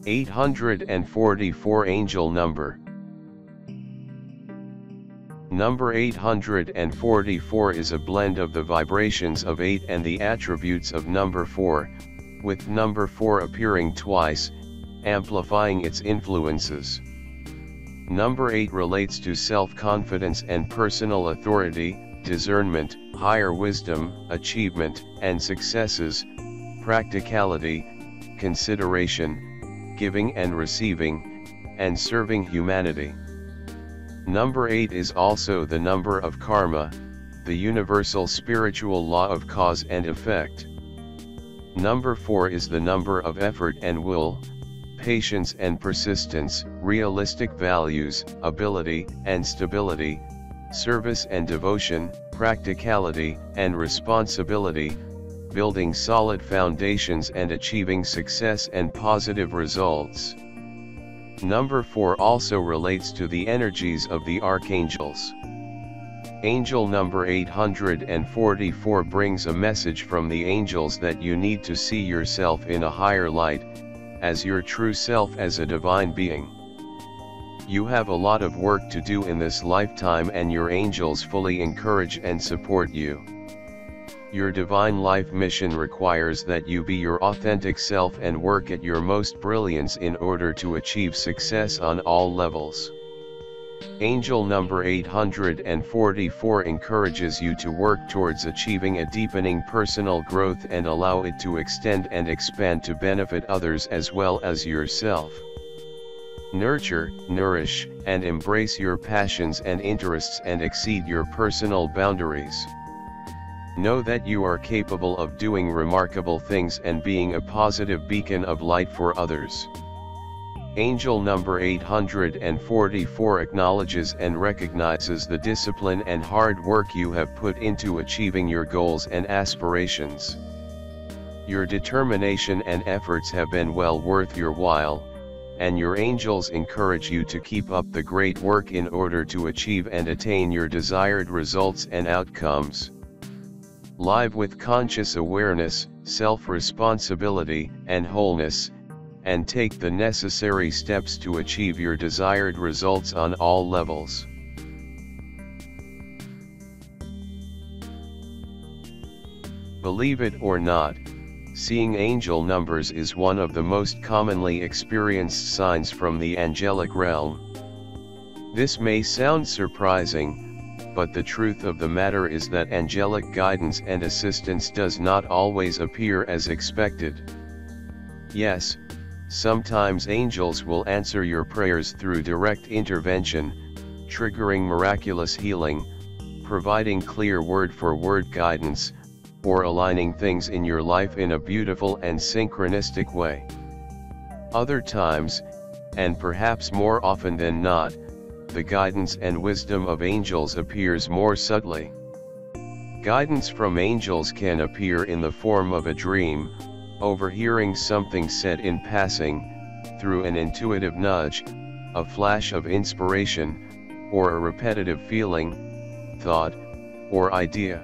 844 Angel number. Number 844 is a blend of the vibrations of 8 and the attributes of number 4, with number 4 appearing twice, amplifying its influences. Number 8 relates to self-confidence and personal authority, discernment, higher wisdom, achievement, and successes, practicality, consideration, giving and receiving, and serving humanity. Number 8 is also the number of karma, the universal spiritual law of cause and effect. Number 4 is the number of effort and will, patience and persistence, realistic values, ability and stability, service and devotion, practicality and responsibility, building solid foundations and achieving success and positive results. Number 4 also relates to the energies of the archangels. Angel number 844 brings a message from the angels that you need to see yourself in a higher light, as your true self as a divine being. You have a lot of work to do in this lifetime and your angels fully encourage and support you. Your divine life mission requires that you be your authentic self and work at your most brilliance in order to achieve success on all levels. Angel number 844 encourages you to work towards achieving a deepening personal growth and allow it to extend and expand to benefit others as well as yourself. Nurture, nourish, and embrace your passions and interests and exceed your personal boundaries. Know that you are capable of doing remarkable things and being a positive beacon of light for others. Angel number 844 acknowledges and recognizes the discipline and hard work you have put into achieving your goals and aspirations. Your determination and efforts have been well worth your while, and your angels encourage you to keep up the great work in order to achieve and attain your desired results and outcomes. Live with conscious awareness, self-responsibility, and wholeness, and take the necessary steps to achieve your desired results on all levels. Believe it or not, seeing angel numbers is one of the most commonly experienced signs from the angelic realm. This may sound surprising, but the truth of the matter is that angelic guidance and assistance does not always appear as expected. Yes, sometimes angels will answer your prayers through direct intervention, triggering miraculous healing, providing clear word-for-word guidance, or aligning things in your life in a beautiful and synchronistic way. Other times, and perhaps more often than not, the guidance and wisdom of angels appears more subtly. Guidance from angels can appear in the form of a dream, overhearing something said in passing, through an intuitive nudge, a flash of inspiration, or a repetitive feeling, thought, or idea.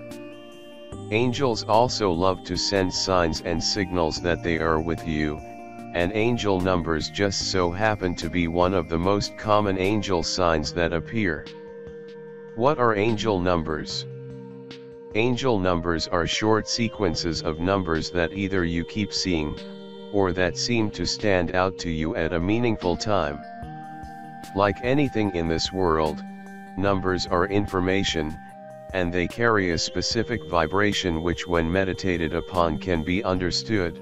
Angels also love to send signs and signals that they are with you, and angel numbers just so happen to be one of the most common angel signs that appear. What are angel numbers? Angel numbers are short sequences of numbers that either you keep seeing, or that seem to stand out to you at a meaningful time. Like anything in this world, numbers are information, and they carry a specific vibration which when meditated upon can be understood.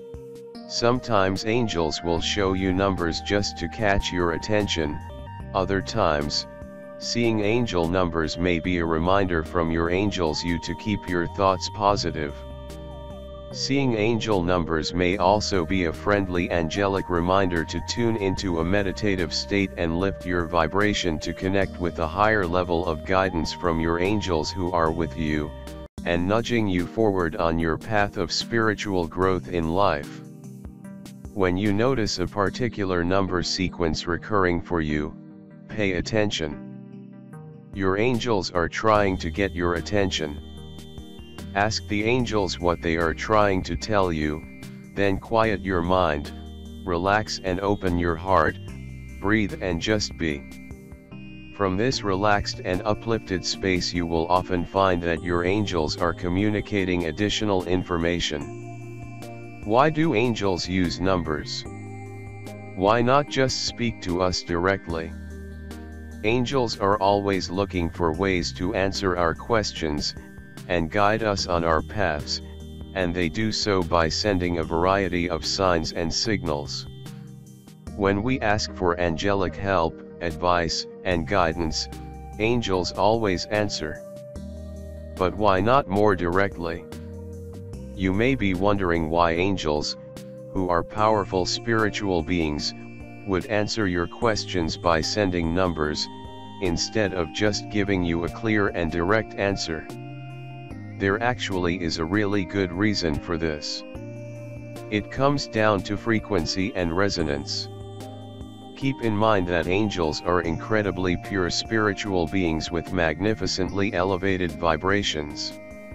Sometimes angels will show you numbers just to catch your attention, other times, seeing angel numbers may be a reminder from your angels you to keep your thoughts positive. Seeing angel numbers may also be a friendly angelic reminder to tune into a meditative state and lift your vibration to connect with a higher level of guidance from your angels who are with you, and nudging you forward on your path of spiritual growth in life. When you notice a particular number sequence recurring for you, pay attention. Your angels are trying to get your attention. Ask the angels what they are trying to tell you, then quiet your mind, relax and open your heart, breathe and just be. From this relaxed and uplifted space you will often find that your angels are communicating additional information. Why do angels use numbers? Why not just speak to us directly? Angels are always looking for ways to answer our questions, and guide us on our paths, and they do so by sending a variety of signs and signals. When we ask for angelic help, advice, and guidance, angels always answer. But why not more directly? You may be wondering why angels, who are powerful spiritual beings, would answer your questions by sending numbers, instead of just giving you a clear and direct answer. There actually is a really good reason for this. It comes down to frequency and resonance. Keep in mind that angels are incredibly pure spiritual beings with magnificently elevated vibrations.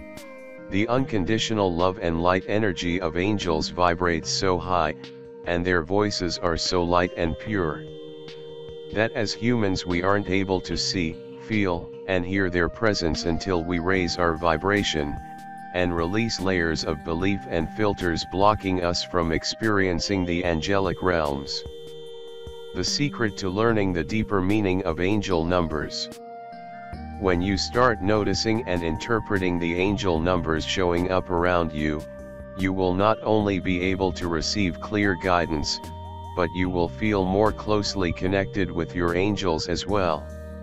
The unconditional love and light energy of angels vibrates so high, and their voices are so light and pure, that as humans we aren't able to see, feel, and hear their presence until we raise our vibration, and release layers of belief and filters blocking us from experiencing the angelic realms. The secret to learning the deeper meaning of angel numbers. When you start noticing and interpreting the angel numbers showing up around you, you will not only be able to receive clear guidance, but you will feel more closely connected with your angels as well.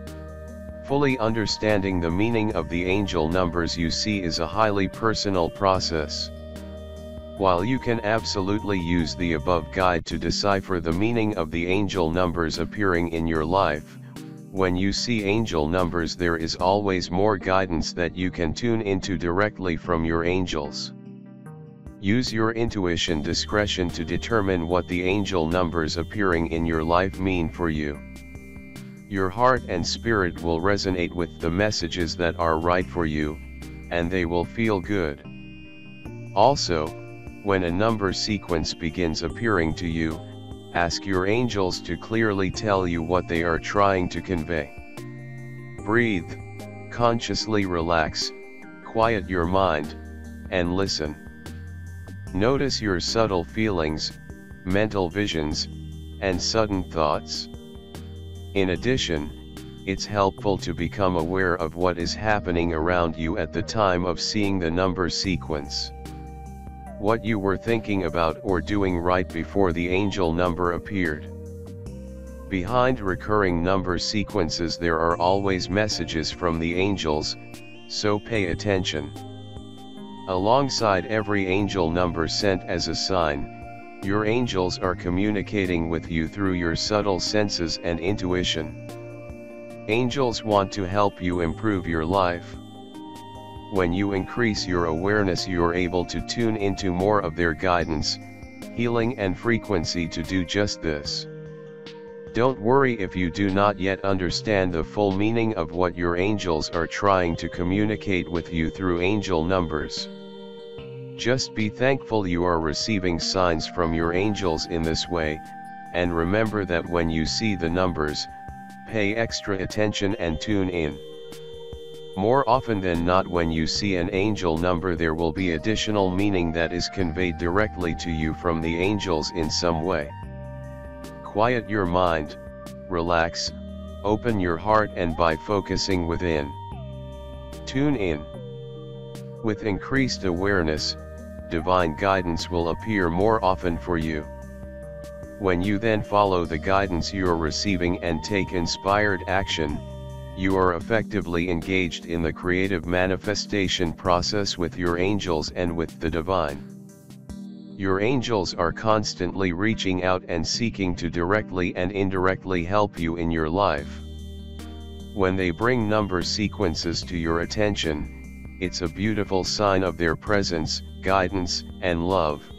Fully understanding the meaning of the angel numbers you see is a highly personal process. While you can absolutely use the above guide to decipher the meaning of the angel numbers appearing in your life, when you see angel numbers there is always more guidance that you can tune into directly from your angels. Use your intuition discretion to determine what the angel numbers appearing in your life mean for you. Your heart and spirit will resonate with the messages that are right for you, and they will feel good. Also, when a number sequence begins appearing to you, ask your angels to clearly tell you what they are trying to convey. Breathe, consciously relax, quiet your mind, and listen. Notice your subtle feelings, mental visions, and sudden thoughts. In addition, it's helpful to become aware of what is happening around you at the time of seeing the number sequence. What you were thinking about or doing right before the angel number appeared. Behind recurring number sequences there are always messages from the angels, so pay attention. Alongside every angel number sent as a sign, your angels are communicating with you through your subtle senses and intuition. Angels want to help you improve your life. When you increase your awareness you're able to tune into more of their guidance, healing and frequency to do just this. Don't worry if you do not yet understand the full meaning of what your angels are trying to communicate with you through angel numbers. Just be thankful you are receiving signs from your angels in this way, and remember that when you see the numbers, pay extra attention and tune in. More often than not when you see an angel number there will be additional meaning that is conveyed directly to you from the angels in some way. Quiet your mind, relax, open your heart and by focusing within, tune in. With increased awareness, divine guidance will appear more often for you. When you then follow the guidance you're receiving and take inspired action, you are effectively engaged in the creative manifestation process with your angels and with the divine. Your angels are constantly reaching out and seeking to directly and indirectly help you in your life. When they bring number sequences to your attention, it's a beautiful sign of their presence, guidance, and love.